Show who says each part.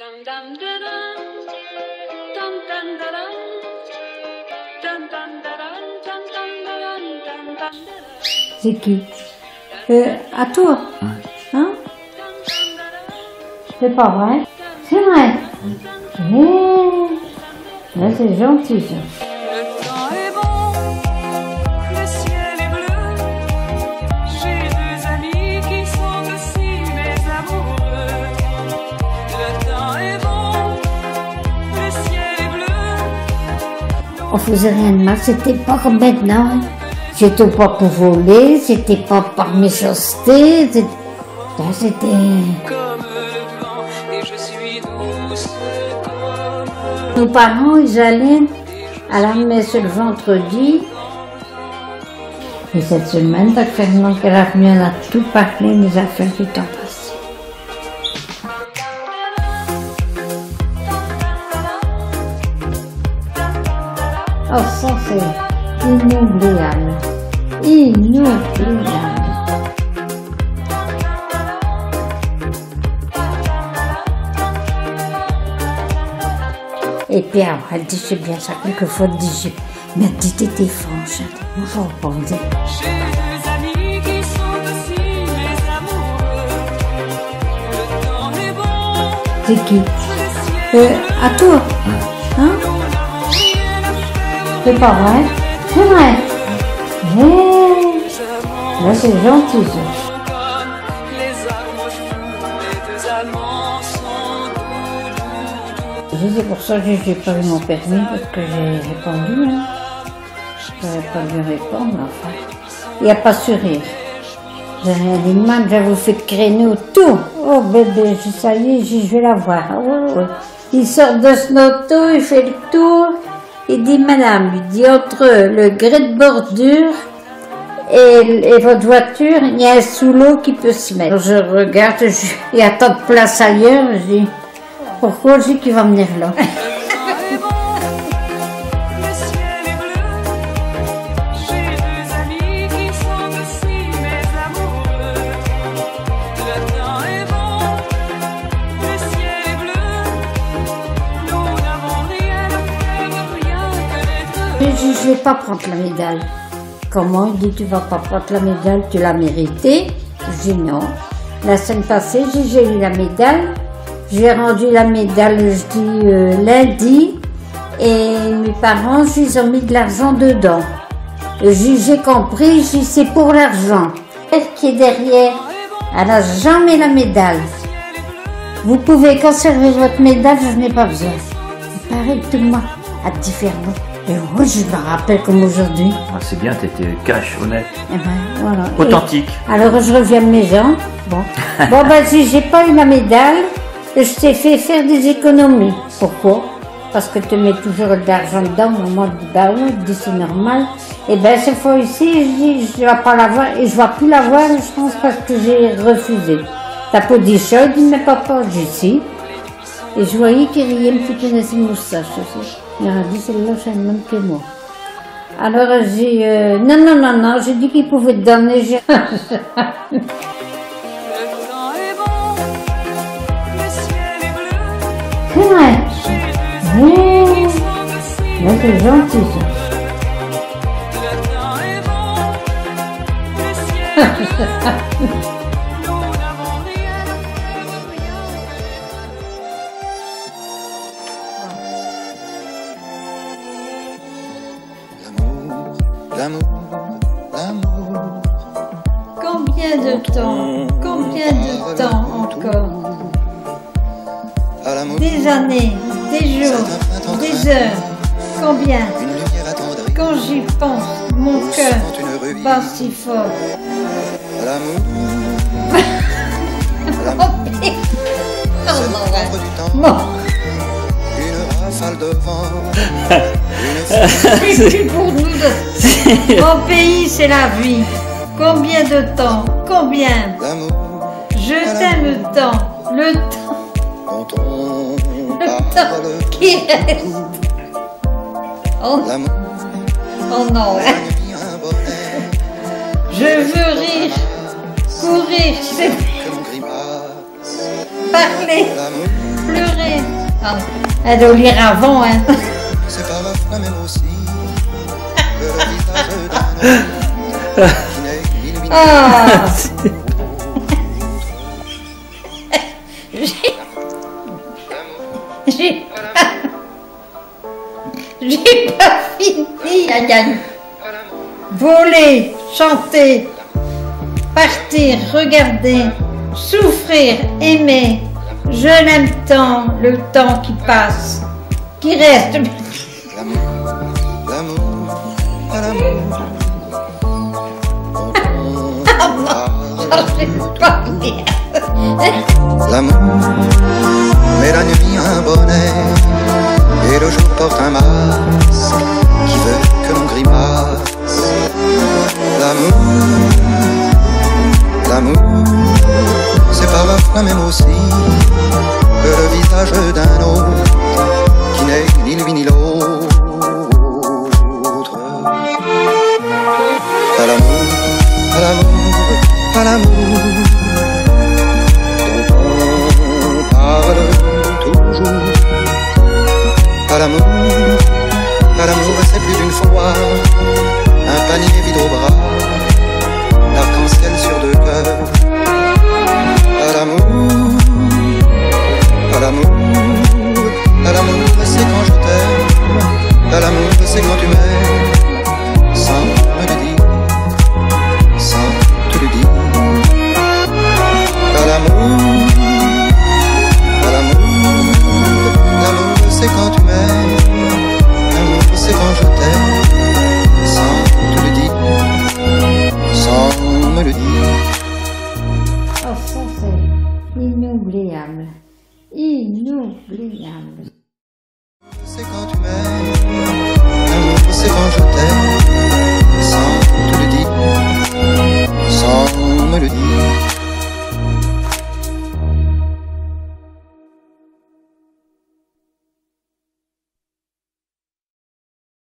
Speaker 1: C'est qui? À toi? Hein? C'est pas vrai? C'est vrai? Là, c'est gentil, ça.
Speaker 2: Le temps est bon, le ciel est bleu. J'ai deux amis qui sont aussi mes amoureux. Le temps est bon, le ciel est bleu.
Speaker 1: On faisait rien de mal, c'était pas comme maintenant. Hein. C'était pas pour voler, c'était pas par méchanceté, là c'était...
Speaker 2: Comme le vent, et je suis douce comme...
Speaker 1: Nos parents, ils allaient à la messe le vendredi. Et cette semaine, Doc Fernand qui est revenu, on a tout parlé, mes affaires du temps passé. Oh, ça c'est inoubliable. Inoubliable. Et puis alors, elle dit, c'est bien ça, quelquefois elle dit, mais elle dit, t'étais franche, moi j'en pense.
Speaker 2: J'ai deux amis qui sont aussi mes amoureux. Le temps est bon,
Speaker 1: C'est qui?
Speaker 2: le ciel
Speaker 1: À toi? Hein? C'est pas vrai? C'est vrai? Là c'est gentil ça.
Speaker 2: comme les arbres fous, les deux amants sont doux.
Speaker 1: C'est pour ça que j'ai pas eu mon permis, parce que j'ai répondu. Hein. J'aurais pas dû répondre, mais enfin. Il n'y a pas sourire. J'ai rien dit de mal, je vous fais créneau tout. Oh bébé, ça y est, je vais la voir. Oh, ouais. Il sort de son auto, il fait le tour. Il dit, madame, il dit, entre le grès de bordure et votre voiture, il y a un sous l'eau qui peut se mettre. Je regarde, il y a tant de place ailleurs, je dis, pourquoi je dis qu'il va venir là?
Speaker 2: Le temps est bon, le ciel est bleu. J'ai deux amis qui sont aussi mes amoureux. Le temps est bon, le ciel est bleu. Nous n'avons rien à faire, rien que d'être
Speaker 1: Je dis, je vais pas prendre la médaille. Comment? Il dit, tu vas pas prendre la médaille, tu l'as méritée. Je dis non. La semaine passée, j'ai eu la médaille. J'ai rendu la médaille, je dis, lundi. Et mes parents, ils ont mis de l'argent dedans. J'ai compris, j'ai dit, c'est pour l'argent. Elle qui est derrière, elle n'a jamais la médaille. Vous pouvez conserver votre médaille, je n'ai pas besoin. Il paraît que tout le monde a différent. Et moi, je me rappelle comme aujourd'hui.
Speaker 3: Ah, c'est bien, t'étais cash, honnête,
Speaker 1: Eh ben, voilà.
Speaker 3: authentique.
Speaker 1: Et alors, je reviens à la maison. Bon, si j'ai pas eu la médaille, je t'ai fait faire des économies. Pourquoi? Parce que tu mets toujours de l'argent dedans. Maman dit, bah oui, je dis, c'est normal. Et ben, cette fois ici, je dis, je vais pas l'avoir. Et je vais plus l'avoir, je pense, parce que j'ai refusé. T'as pas dit ça? Il dit, mais papa, j'ai si. Et je voyais qu'il riait un petit peu dans ses moustaches aussi. Il a dit, celle-là, c'est le même que moi. Alors, j'ai non, j'ai dit qu'il pouvait te donner.
Speaker 2: Le temps est bon, le ciel est bleu.
Speaker 1: C'est vrai.
Speaker 2: J'ai deux
Speaker 1: Oui.
Speaker 2: amis qui sont aussi
Speaker 1: Là, c'est gentil, ça.
Speaker 2: Le temps est bon, le ciel est bleu. Nous n'avons rien à faire, rien.
Speaker 1: Combien de temps encore? Des années, des jours, des heures. Combien? Quand j'y pense, mon cœur bat si fort. Bon. C'est plus pour nous deux. Mon pays, c'est la vie. Combien de temps? Combien? Je t'aime tant. Le temps qui reste. Oh non. Je veux rire, courir, parler, pleurer, Elle doit lire avant, hein.
Speaker 4: C'est pas la même aussi que le visage d'un homme qui n'est ni lui ni
Speaker 1: Ah. J'ai pas fini, Yann. Voler, chanter, partir, regarder, souffrir, aimer. Je l'aime tant, le temps qui passe, qui reste.
Speaker 4: l'amour, l'amour, à l'amour.
Speaker 1: Je sais pas dire.
Speaker 4: L'amour met la nuit un bonnet et le jour porte un masque qui veut que l'on grimace. L'amour, l'amour, c'est parfois même aussi que le visage d'un autre qui n'est ni lui ni l'autre. À l'amour, à l'amour, à l'amour dont on parle toujours. À l'amour, c'est plus d'une fois un panier vide au bras, l'arc-en-ciel sur deux cœurs. À l'amour, à l'amour, à l'amour, c'est quand je t'aime. À l'amour, c'est quand tu m'aimes, sans me le dire, sans te le dire. À l'amour, à l'amour, l'amour, c'est quand tu m'aimes. L'amour, c'est quand je t'aime, sans te le dire, sans me le dire.
Speaker 1: Oh, ça c'est inoubliable. Inoubliable.
Speaker 4: C'est quand tu m'aimes.